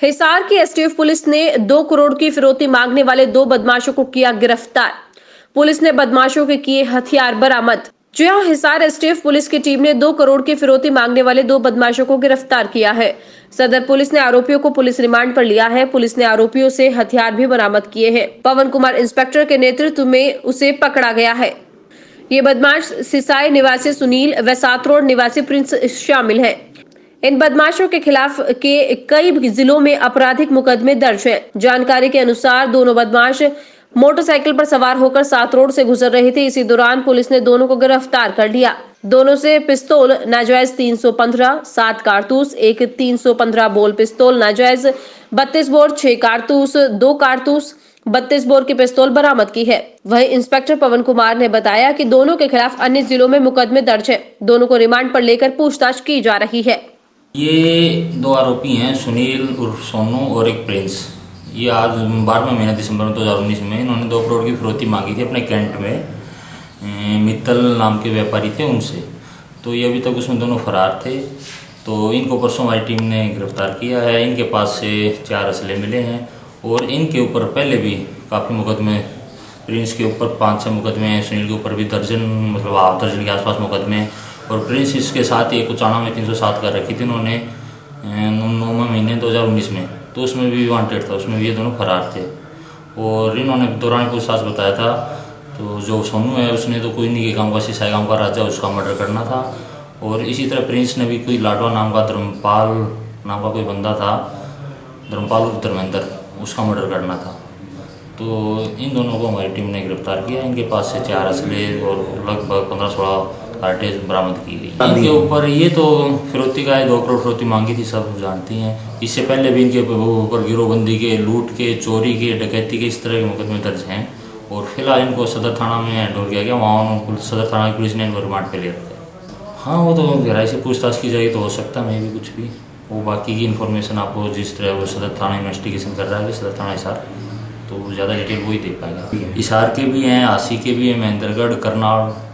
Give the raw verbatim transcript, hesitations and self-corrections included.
हिसार की STF police ने दो करोड़ की फिरौती मांगने वाले दो बदमाशों को किया गिरफ्तार। पुलिस ने बदमाशों के किए हथियार बरामद। जी हां, हिसार एसटीएफ पुलिस की टीम ने दो करोड़ की फिरौती मांगने वाले दो बदमाशों को गिरफ्तार किया है। सदर पुलिस ने आरोपियों को पुलिस रिमांड पर लिया है। पुलिस ने आरोपियों से हथियार भी बरामद किए हैं। पवन कुमार इंस्पेक्टर के नेतृत्व में उसे पकड़ा गया है। ये बदमाश सिसाई निवासी सुनील व सातरोड निवासी प्रिंस शामिल है। इन बदमाशों के खिलाफ के कई जिलों में आपराधिक मुकदमे दर्ज हैं। जानकारी के अनुसार दोनों बदमाश मोटरसाइकिल पर सवार होकर सात रोड से गुजर रहे थे। इसी दौरान पुलिस ने दोनों को गिरफ्तार कर लिया। दोनों से पिस्तौल नाजायज तीन सौ पंद्रह, सात कारतूस, एक तीन सौ पंद्रह बोल पिस्तौल नाजायज, बत्तीस बोर, छह कारतूस, दो कारतूस, बत्तीस बोर की पिस्तौल बरामद की है। वहीं इंस्पेक्टर पवन कुमार ने बताया कि दोनों के खिलाफ अन्य जिलों में मुकदमे दर्ज है। दोनों को रिमांड पर लेकर पूछताछ की जा रही है। ये दो आरोपी हैं, सुनील उर्फ सोनू और एक प्रिंस। ये आज बारहवें महीने दिसंबर दो हज़ार उन्नीस में इन्होंने दो करोड़ की फिरौती मांगी थी अपने कैंट में मित्तल नाम के व्यापारी थे उनसे। तो ये अभी तक उसमें दोनों फरार थे। तो इनको परसों हमारी टीम ने गिरफ्तार किया है। इनके पास से चार असले मिले हैं और इनके ऊपर पहले भी काफ़ी मुकदमे, प्रिंस के ऊपर पाँच छः मुकदमे हैं, सुनील के ऊपर भी दर्जन मतलब हाफ दर्जन के आसपास मुकदमे हैं और प्रिंस इसके साथ ही एक उचाणा में तीन सौ सात कर रखी थी इन्होंने नौवें महीने दो हज़ार उन्नीस में। तो उसमें भी वांटेड था, उसमें भी ये दोनों फरार थे। और इन्होंने दौरान पूछताछ बताया था तो जो सोनू है उसने तो कोई नहीं के गाँव का सिसाई गाँव का राजा उसका मर्डर करना था। और इसी तरह प्रिंस ने भी कोई लाडवा नाम का धर्मपाल नाम का कोई बंदा था, धर्मपाल उर्फ धर्मेंद्र, उसका मर्डर करना था। तो इन दोनों को हमारी टीम ने गिरफ्तार किया। इनके पास से चार असले और लगभग पंद्रह सोलह कार्टेज बरामद की गई। इनके ऊपर ये तो फिरौती का है, दो करोड़ फिरौती मांगी थी, सब जानती हैं। इससे पहले भी इनके ऊपर गिरोहबंदी के, लूट के, चोरी के, डकैती के इस तरह के मुकदमे दर्ज हैं। और फिलहाल इनको सदर थाना में हैंडओवर किया गया। वहाँ सदर थाना की पुलिस ने इनको रिमांड पे ले रखा है। हाँ, वो तो गहराई से पूछताछ की जाएगी तो हो सकता है मैं भी कुछ भी वो बाकी की इन्फॉर्मेशन आपको जिस तरह वो सदर थाना इन्वेस्टिगेशन कर रहा है सदर थाना हिसार, तो ज़्यादा डिटेल वही दे पाएगा। हिसार के भी हैं, आसी के भी हैं, महेंद्रगढ़, करनाल,